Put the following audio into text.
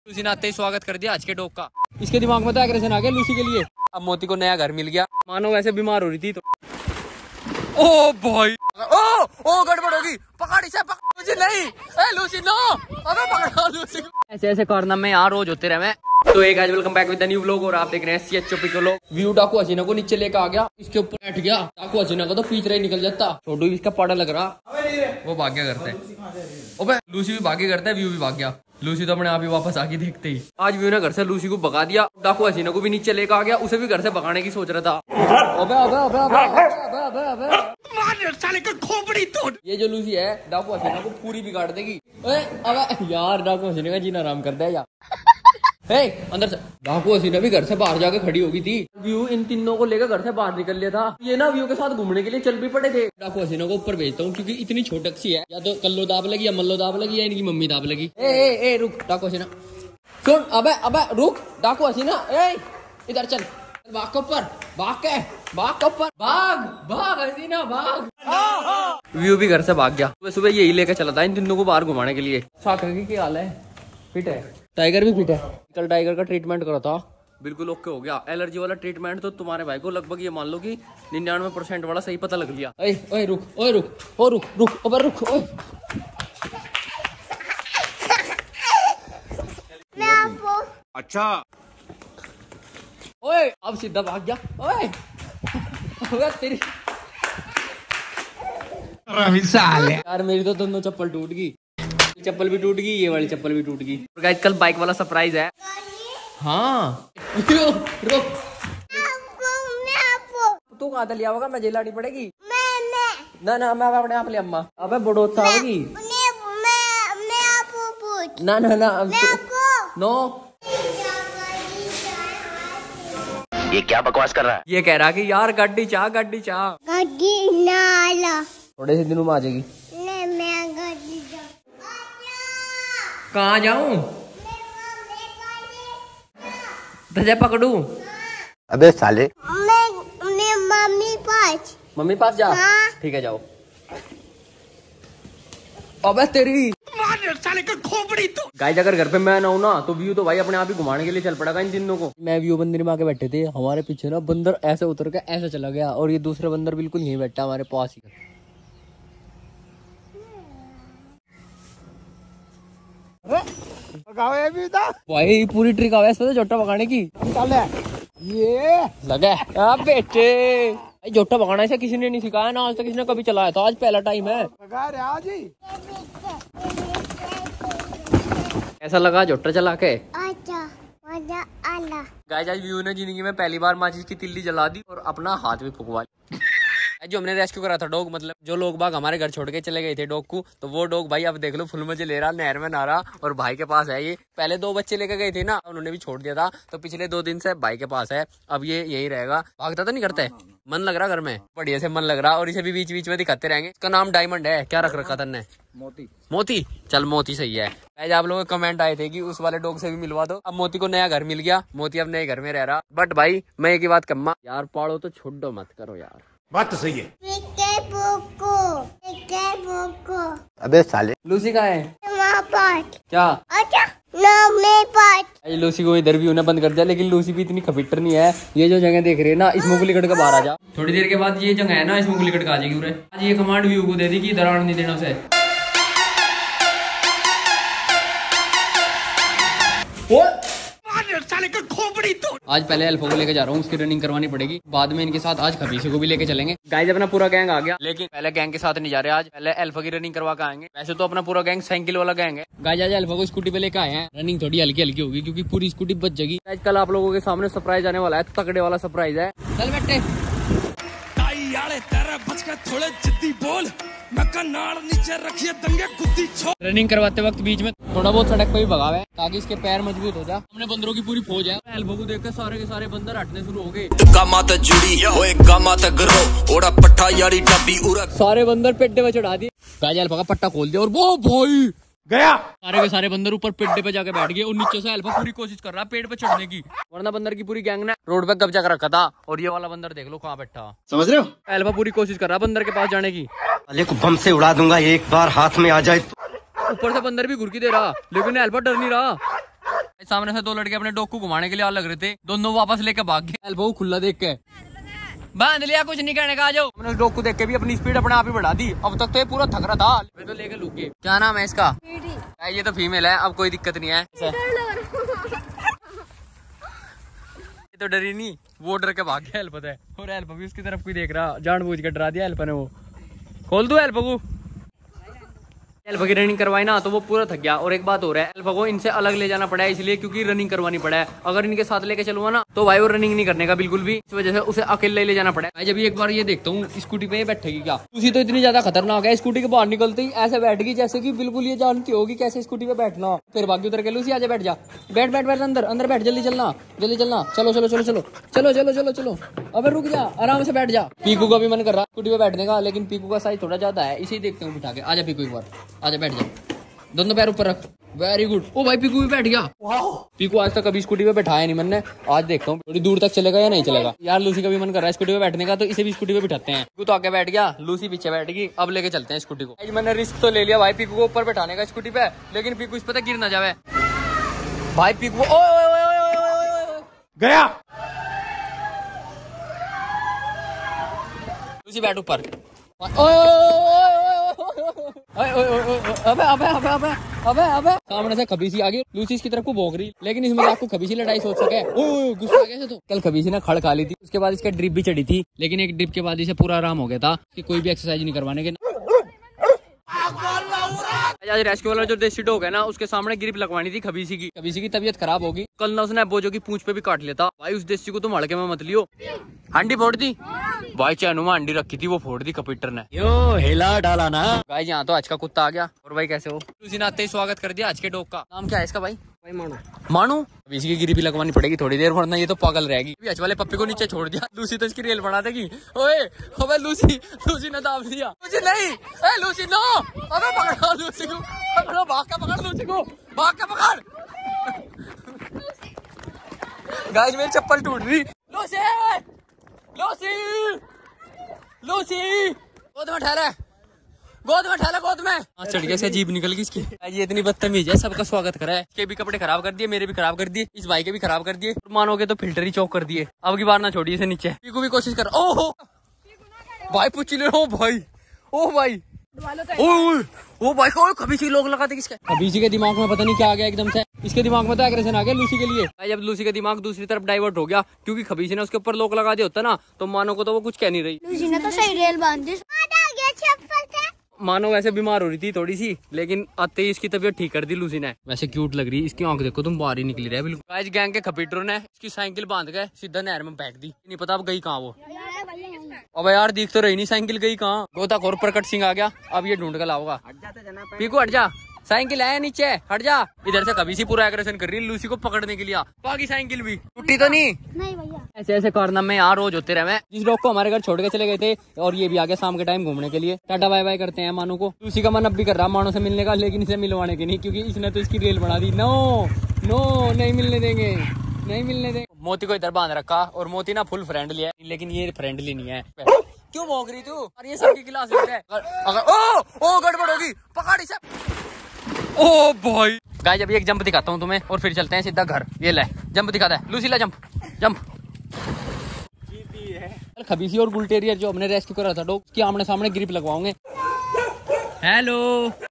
Lucy ने आते ही स्वागत कर दिया आज के डॉग का। इसके दिमाग में तो एग्रेशन आ गया लूसी के लिए। अब मोती को नया घर मिल गया, मानो वैसे बीमार हो रही थी तो। ओ भाई, ओ गड़बड़ होगी, पकड़ इसे, लूसी नहीं, लूसी नो, अबे पकड़ो लूसी को। ऐसे ऐसे कारनामे यहाँ रोज होते रहे। तो एक आज welcome back with the new vlog और आप देख रहे हैं CHOP को लोग। व्यू डाकू हसीना को नीचे लेकर आ गया, इसके ऊपर बैठ गया। डाकू हसीना का तो पीछे ही निकल जाता, छोटू इसका पाड़ा लग रहा, वो भाग गया करते है। लूसी भी भागे करता है, व्यू भी भाग गया। लूसी तो अपने आप ही वापस आके देखते ही आज व्यू ने घर से लूसी को भगा दिया। डाकू हसीना को भी नीचे लेकर आ गया, उसे भी घर से भगाने की सोच रहा था। अबे अबे अबे अबे अबे अबे मार साले का खोपड़ी तोड़। ये जो लूसी है डाकू हसीना को पूरी बिगाड़ देगी। अबे यार डाकू हसीना का जीना आराम करता है यार। अंदर से डाकू हसीना भी घर से बाहर जाके खड़ी हो गई थी। व्यू इन तीनों को लेकर घर से बाहर निकल लिया था। ये ना व्यू के साथ घूमने के लिए चल भी पड़े थे। डाकू हसीना को ऊपर भेजता हूँ क्योंकि इतनी छोटक सी है, या तो कल्लो दाब लगी या मल्लो दाब लगी या इनकी मम्मी दाब लगी। ए रुक डाकू हसीना, सुन, अबे अबे रुक डाकू हसीना, इधर चल, भाग के ऊपर, भाग के ऊपर, भाग हसीना भाग। व्यू भी घर से भाग गया। सुबह सुबह यही लेकर चला था इन तीनों को बाहर घुमाने के लिए। साकर की क्या हाल है? फिट है, टाइगर भी फिट है। कल टाइगर का ट्रीटमेंट करा था, बिल्कुल ओके हो गया। एलर्जी वाला ट्रीटमेंट तो तुम्हारे भाई को लगभग ये मान लो कि 99% वाला सही पता लग लिया। ओए रुक। अच्छा ओए अब सीधा भाग गया। ओए तेरी यार मेरी तो दोनों चप्पल टूट गई, चप्पल भी टूट गई, ये वाली चप्पल भी टूट गई। गाइस कल बाइक वाला सरप्राइज है। हाँ रुक, तू कहाँ से लिया होगा? मैं जेल आनी पड़ेगी ना मैं अपने आप ले अम्मा। अबे बड़ोता होगी ना नो। ये क्या बकवास कर रहा है? ये कह रहा कि यार गड्डी चाह थोड़े से दिनों में आ जाएगी। कहाँ जाऊं? तुझे पकड़ू? अबे साले, मम्मी पास जा। ठीक है जाओ। अबे तेरी साले का खोपड़ी तो। गाइस अगर घर पे मैं ना हूं ना तो व्यू तो भाई अपने आप ही घुमाने के लिए चल पड़ेगा इन तीनों को। मैं व्यू बंदर में आके बैठे थे, हमारे पीछे ना बंदर ऐसे उतर के ऐसे चला गया और ये दूसरा बंदर बिल्कुल यहीं बैठा हमारे पास ही। भाई पूरी ट्रिक आवे इसमें जोटा भगाने की। ये लगा बेटे, जोटा भगाना इसे किसी ने नहीं सिखाया ना, आज तक किसी ने कभी चलाया था, आज पहला टाइम है। कैसा लगा जोटा चला के? गाइस आज व्यू ने जिंदगी में पहली बार माचिस की तिल्ली जला दी और अपना हाथ भी फुकवा लिया। जो हमने रेस्क्यू करा था डॉग, मतलब जो लोग बाग हमारे घर छोड़ के चले गए थे डॉग को, तो वो डॉग भाई अब देख लो फुल मजे ले रहा, नहर में नहा रहा और भाई के पास है। ये पहले 2 बच्चे लेकर गए थे ना, उन्होंने भी छोड़ दिया था, तो पिछले 2 दिन से भाई के पास है। अब ये यही रहेगा, भागता तो नहीं करता है, मन लग रहा घर में, बढ़िया से मन लग रहा। और इसे भी बीच बीच में दिखाते रहेंगे। इसका नाम डायमंड है। क्या रख रखा तन्ने? मोती। चल मोती सही है। आज आप लोगों के कमेंट आए थे कि उस वाले डॉग से भी मिलवा दो। अब मोती को नया घर मिल गया, मोती अब नए घर में रह रहा। बट भाई मैं एक ही बात कहूंगा यार, पाड़ो तो छोड़ो मत करो यार। बात तो सही है। अबे साले, लूसी कहाँ है? क्या लूसी को इधर भी उन्हें बंद कर दिया, लेकिन लूसी भी इतनी खपिटर नहीं है। ये जो जगह देख रही है ना, इसमें को लिकट के बाहर आ जा। थोड़ी देर के बाद ये जगह है ना, इसमें को लिकट के आ जाएगी उरे। आज ये कमांड व्यू को दे दी कि इधर आने नहीं देना उसे। आज पहले अल्फा को लेके जा रहा हूँ, उसकी रनिंग करवानी पड़ेगी, बाद में इनके साथ आज खबीसे को भी लेके चलेंगे। गाइस अपना पूरा गैंग आ गया, लेकिन पहले गैंग के साथ नहीं जा रहे, आज पहले अल्फा की रनिंग करवा के आएंगे। वैसे तो अपना पूरा गैंग साइकिल वाला गैंग है। गाइस आज अल्फा को स्कूटी पे लेके आए हैं, रनिंग थोड़ी हल्की हल्की होगी क्योंकि पूरी स्कूटी बच जाएगी। आज कल आप लोगों के सामने सरप्राइज आने वाला है, तगड़े वाला सरप्राइज है। चल बेटे थोड़े जिद्दी बोल, नीचे रखिए दंगे कुत्ती छोड़। रनिंग करवाते वक्त बीच में थोड़ा बहुत सड़क पे भी भगावे है ताकि इसके पैर मजबूत हो जाए। हमने बंदरों की पूरी फौज है। एल्बो को देखकर सारे के सारे बंदर हटने शुरू हो गए। सारे बंदर पेड्डे पे चढ़ा दिए। एल्फा का पट्टा खोल दिया और वो भाई गया। सारे के सारे बंदर ऊपर पेड़ पे जाके बैठ गए और नीचे से अल्फा पूरी कोशिश कर रहा है पेड़ पे चढ़ने की, वरना बंदर की पूरी गैंग ने रोड पे कब्जा कर रखा था। और ये वाला बंदर देख लो कहाँ बैठा, समझ रहे हो? अल्फा पूरी कोशिश कर रहा है बंदर के पास जाने की। साले को बम से उड़ा दूंगा एक बार हाथ में आ जाए। ऊपर से बंदर भी घुरकी दे रहा, लेकिन अल्फा डर नहीं रहा। सामने से दो लड़के अपने डॉग को घुमाने के लिए लग रहे थे, दोनों वापस लेके भाग गए। एल्बो खुला देख के बांध लिया, कुछ नहीं करने का। आ जाओ। हमने डॉग को देख के भी अपनी स्पीड अपने आप ही बढ़ा दी। अब तक तो ये पूरा थक रहा था, मैं तो लेके लूके। क्या नाम है इसका? ये तो फीमेल है, अब कोई दिक्कत नहीं है। ये तो डरी नहीं, वो डर के भाग गया हेल्प है। और हेल्प भी उसकी तरफ कोई देख रहा, जानबूझ के डरा दिया हेल्प ने। वो खोल दो हेल्प को। एल्फा की रनिंग करवाई ना तो वो पूरा थक गया। और एक बात हो रहा है, एल्फा को इनसे अलग ले जाना पड़ा है इसलिए क्योंकि रनिंग करवानी पड़ा है। अगर इनके साथ लेके चलूंगा ना तो भाई वो रनिंग नहीं करने का बिल्कुल भी, इस वजह से उसे अकेले ले जाना पड़ा है। जब एक बार ये देखता हूँ स्कूटी पे बैठेगी क्या, उसी तो इतनी ज्यादा खतरनाक है। स्कूटी के बाहर निकलते ही ऐसे बैठ गई जैसे की बिल्कुल ये जानती होगी कैसे स्कूटी पे बैठना। फिर बाकी उतर के लूसी आजा बैठ जा, बैठ बैठ बैठ अंदर अंदर बैठ, जल्दी चलना जल्दी चलना, चलो चलो चलो चलो चलो चलो चलो चलो। अबे रुक जा, आराम से बैठ जा। पीकू का भी मन कर रहा स्कूटी पे बैठने का, लेकिन पीकू का साइज थोड़ा ज्यादा है, इसे देखते हूँ बिठा के। आजा पीकू एक बार, आजा बैठ जा, दोनों पैर ऊपर रख। Very good. ओ भाई पीकू भी बैठ गया। पीकू आज तक कभी स्कूटी पे बैठाया नहीं मैंने, आज देखता हूँ थोड़ी दूर तक चलेगा या नहीं चलेगा। यार लूसी का भी मन कर रहा है स्कूटी पे बैठने का, तो इसे भी स्कूटी पे बिठाते हैं। पीकू तो आगे बैठ गया, लूसी पीछे बैठ गई। अब लेके चलते हैं स्कूटी को। मैंने रिस्क तो ले लिया भाई पीकू को ऊपर बैठाने का स्कूटी पे, लेकिन पीकू इस पे गिर ना जावे। भाई पीकू गया। लूसी बैठ ऊपर। अबे अबे अबे अबे अबे अबे सामने से खबीसी आ गई, लूसी इसकी तरफ को भौंक रही, लेकिन इसमें आपको खबीसी लड़ाई सोच सके। गुस्सा कैसे तो कल खबीसी ने खड़ खा ली थी, उसके बाद इसके ड्रिप भी चढ़ी थी, लेकिन एक ड्रिप के बाद इसे पूरा आराम हो गया था कि कोई भी एक्सरसाइज नहीं करवाने के। रेस्क्यू वाला जो देसी डॉग है ना, उसके सामने ग्रिप लगवानी थी खबीसी की तबीयत खराब होगी। कल ना उसने बोजो की पूंछ पे भी काट लेता। भाई उस देसी को तुम हड़के में मत लियो। हांडी फोड़ दी भाई, चैनू में हांडी रखी थी वो फोड़ दी कपीटर ने। यो हिला डाला ना भाई यहाँ तो आज का कुत्ता आ गया। और भाई कैसे हो? लूसी ने आते ही स्वागत कर दिया आज के डॉग का। नाम क्या है इसका भाई? भाई मानू। मानू अब इसकी गिरी भी लगवानी पड़ेगी थोड़ी देर, वरना ये तो पागल रहेगी। आज वाले पप्पी को नीचे छोड़ दिया, लूसी तो इसकी रेल बना देगी। ओए अबे लूसी ने दाब दिया। लूसी नहीं, ए लूसी नो, अबे पकड़ो लूसी को, पकड़ो, भाग के पकड़ लूसी को, भाग के पकड़। गाइस मेरी चप्पल टूट रही। लूसी लूसी लूसी गोद में ठहरा, गोद में ठहरा, गोद में। चढ़ गया, जीभ निकल गई इसकी। ये इतनी बदतमीज है, सबका स्वागत करा है। इसके भी कपड़े खराब कर दिए, मेरे भी खराब कर दिए, इस भाई के भी खराब कर दिए, मानोगे तो फिल्टर ही चौक कर दिए। अब की बार ना छोड़िए इसे नीचे। पीकू भी कोशिश कर। ओहो भाई पूछ ले, ओ भाई, ओ भाई, ओ भाई को खबीसी लोग लगाते किसके। खबीसी के दिमाग में पता नहीं क्या आ गया एकदम से, इसके दिमाग में तो एग्रेशन आ गया लूसी के लिए। जब लूसी का दिमाग दूसरी तरफ डाइवर्ट हो गया क्योंकि खबीसी ने उसके ऊपर लोग लगा दिया होता ना, तो मानो को तो वो कुछ कह नहीं रही। लूसी ने तो सही रेल बांध दी। मानो वैसे बीमार हो रही थी थोड़ी सी, लेकिन आते ही इसकी तबीयत ठीक कर दी लूसी ने। वैसे क्यूट लग रही, इसकी आंख देखो तुम, बाहर ही निकली रहे बिल्कुल। आज गैंग के खपीटरों ने इसकी साइकिल बांध के सीधा नहर में फेंक दी, नहीं पता अब गई कहाँ वो। अब यार दिख तो रही नहीं, साइकिल गई कहाँ। गोताखोर प्रकट सिंह आ गया, अब ये ढूंढ कर लाऊंगा। पीकू हट जा, साइकिल है नीचे, हट जा। इधर से कभी सी पूरा एग्रेशन कर रही है लूसी को पकड़ने के लिए। बाकी साइकिल भी टूटी तो नहीं भैया। ऐसे ऐसे कारनामे यहाँ रोज होते रहे। जिस लोग को हमारे घर छोड़ के चले गए थे और ये भी आ गया शाम के टाइम घूमने के लिए। टाटा बाय बाय करते हैं मानो को। लूसी का मन अब भी कर रहा मानो से मिलने का, लेकिन इसे मिलवाने के नहीं, क्योंकि इसने तो इसकी रेल बना दी। नो नो नहीं मिलने देंगे, नहीं मिलने देंगे। मोती को इधर बांध रखा, और मोती ना फुल फ्रेंडली है, लेकिन ये फ्रेंडली नहीं है। क्यों भौंक रही तू? और ये सबकी क्लास लेते हैं। अगर ओ गड़बड़ होगी, पकड़ इसे। ओ भाई गाइस अभी एक जंप दिखाता हूँ तुम्हें, और फिर चलते हैं सीधा घर। ये ले जंप दिखाता है लूसी, ला जंप जंप। खबीसी और बुल टेरियर जो हमने रेस्क्यू करा था डॉग, की आमने सामने ग्रिप लगवाओगे। हेलो